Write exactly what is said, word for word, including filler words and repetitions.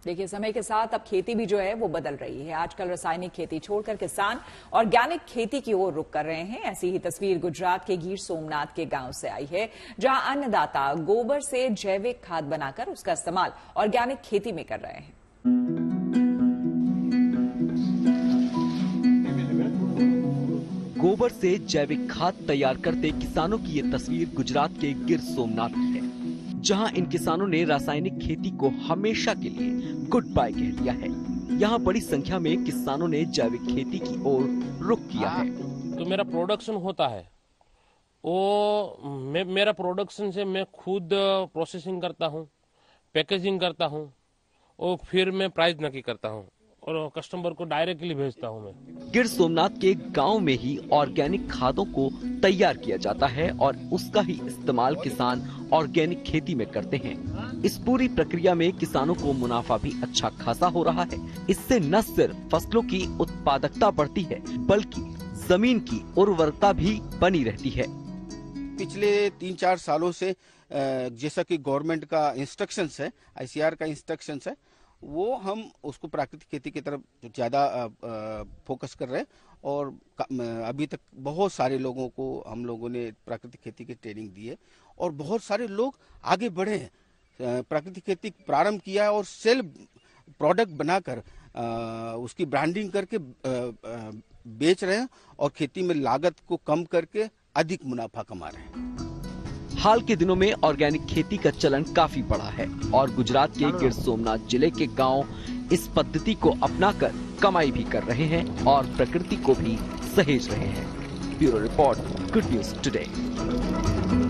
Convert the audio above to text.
देखिए, समय के साथ अब खेती भी जो है वो बदल रही है। आजकल रासायनिक खेती छोड़कर किसान ऑर्गेनिक खेती की ओर रुख कर रहे हैं। ऐसी ही तस्वीर गुजरात के गिर सोमनाथ के गांव से आई है, जहां अन्नदाता गोबर से जैविक खाद बनाकर उसका इस्तेमाल ऑर्गेनिक खेती में कर रहे हैं। गोबर से जैविक खाद तैयार करते किसानों की ये तस्वीर गुजरात के गिर सोमनाथ की है, जहां इन किसानों ने रासायनिक खेती को हमेशा के लिए गुड बाय कह दिया है। यहाँ बड़ी संख्या में किसानों ने जैविक खेती की ओर रुख किया है। तो मेरा प्रोडक्शन होता है, वो मैं मेरा प्रोडक्शन से मैं खुद प्रोसेसिंग करता हूँ, पैकेजिंग करता हूँ और फिर मैं प्राइस नक्की करता हूँ और कस्टमर को डायरेक्टली भेजता हूँ मैं। गिर सोमनाथ के गांव में ही ऑर्गेनिक खादों को तैयार किया जाता है और उसका ही इस्तेमाल किसान ऑर्गेनिक खेती में करते हैं। इस पूरी प्रक्रिया में किसानों को मुनाफा भी अच्छा खासा हो रहा है। इससे न सिर्फ फसलों की उत्पादकता बढ़ती है, बल्कि जमीन की उर्वरता भी बनी रहती है। पिछले तीन चार सालों से जैसा कि गवर्नमेंट का इंस्ट्रक्शंस है, आईसीआर का इंस्ट्रक्शंस है, वो हम उसको प्राकृतिक खेती की तरफ ज्यादा फोकस कर रहे हैं और अभी तक बहुत सारे लोगों को हम लोगों ने प्राकृतिक खेती की ट्रेनिंग दी है और बहुत सारे लोग आगे बढ़े हैं। प्राकृतिक खेती प्रारंभ किया है और सेल्फ प्रोडक्ट बनाकर उसकी ब्रांडिंग करके बेच रहे हैं और खेती में लागत को कम करके अधिक मुनाफा कमा रहे हैं। हाल के दिनों में ऑर्गेनिक खेती का चलन काफी बढ़ा है और गुजरात के गिर सोमनाथ जिले के गांव इस पद्धति को अपनाकर कमाई भी कर रहे हैं और प्रकृति को भी सहेज रहे हैं। Bureau report, good news today.